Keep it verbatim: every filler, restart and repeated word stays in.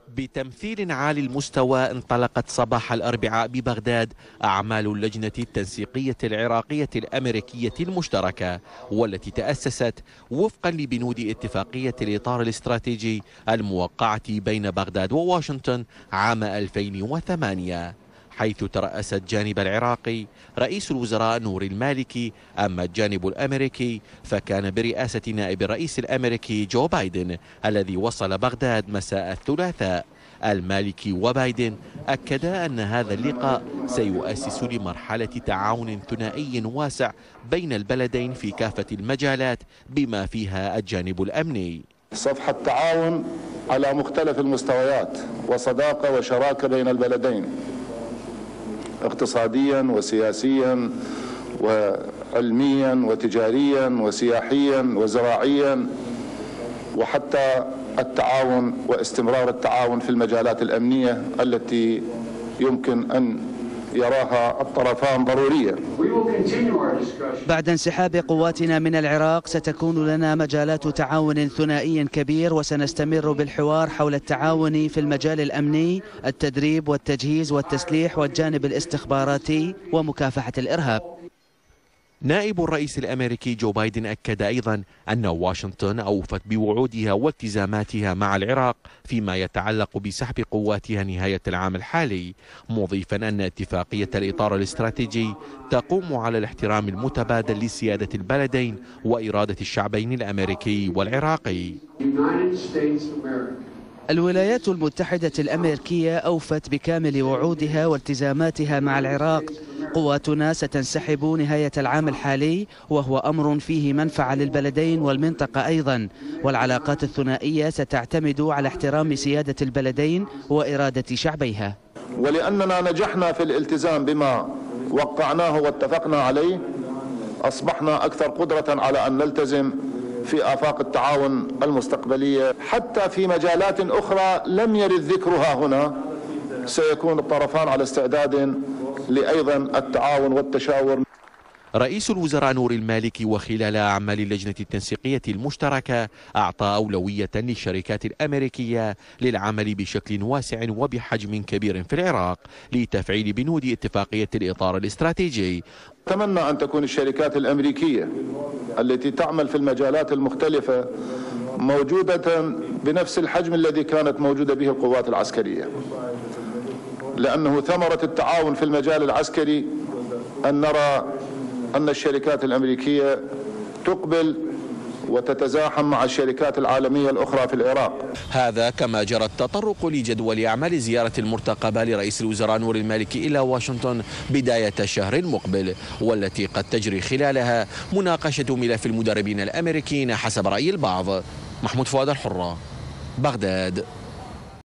بتمثيل عالي المستوى انطلقت صباح الأربعاء ببغداد أعمال اللجنة التنسيقية العراقية الأمريكية المشتركة، والتي تأسست وفقا لبنود اتفاقية الإطار الاستراتيجي الموقعة بين بغداد وواشنطن عام ألفين وثمانية، حيث ترأس الجانب العراقي رئيس الوزراء نور المالكي. أما الجانب الأمريكي فكان برئاسة نائب الرئيس الأمريكي جو بايدن الذي وصل بغداد مساء الثلاثاء. المالكي وبايدن أكدا أن هذا اللقاء سيؤسس لمرحلة تعاون ثنائي واسع بين البلدين في كافة المجالات بما فيها الجانب الأمني. صفحة تعاون على مختلف المستويات وصداقة وشراكة بين البلدين، اقتصاديا وسياسيا وعلميا وتجاريا وسياحيا وزراعيا، وحتى التعاون واستمرار التعاون في المجالات الأمنية التي يمكن أن يراها الطرفان ضرورية. بعد انسحاب قواتنا من العراق ستكون لنا مجالات تعاون ثنائي كبير، وسنستمر بالحوار حول التعاون في المجال الأمني، التدريب والتجهيز والتسليح والجانب الاستخباراتي ومكافحة الإرهاب. نائب الرئيس الأمريكي جو بايدن أكد أيضا أن واشنطن أوفت بوعودها والتزاماتها مع العراق فيما يتعلق بسحب قواتها نهاية العام الحالي، مضيفا أن اتفاقية الإطار الاستراتيجي تقوم على الاحترام المتبادل لسيادة البلدين وإرادة الشعبين الأمريكي والعراقي. الولايات المتحدة الأمريكية أوفت بكامل وعودها والتزاماتها مع العراق. قواتنا ستنسحب نهاية العام الحالي، وهو أمر فيه منفعة للبلدين والمنطقة أيضا، والعلاقات الثنائية ستعتمد على احترام سيادة البلدين وإرادة شعبيها. ولأننا نجحنا في الالتزام بما وقعناه واتفقنا عليه، أصبحنا أكثر قدرة على أن نلتزم في آفاق التعاون المستقبلية، حتى في مجالات أخرى لم يرد ذكرها هنا. سيكون الطرفان على استعداد لأيضا التعاون والتشاور. رئيس الوزراء نور المالكي وخلال أعمال اللجنة التنسيقية المشتركة أعطى أولوية للشركات الأمريكية للعمل بشكل واسع وبحجم كبير في العراق لتفعيل بنود اتفاقية الإطار الاستراتيجي. أتمنى أن تكون الشركات الأمريكية التي تعمل في المجالات المختلفة موجودة بنفس الحجم الذي كانت موجودة به القوات العسكرية، لأنه ثمرة التعاون في المجال العسكري أن نرى أن الشركات الأمريكية تقبل وتتزاحم مع الشركات العالمية الأخرى في العراق. هذا كما جرى التطرق لجدول أعمال زيارة المرتقبة لرئيس الوزراء نور المالكي إلى واشنطن بداية الشهر المقبل، والتي قد تجري خلالها مناقشة ملف المدربين الأمريكيين حسب رأي البعض. محمود فؤاد، الحرة، بغداد.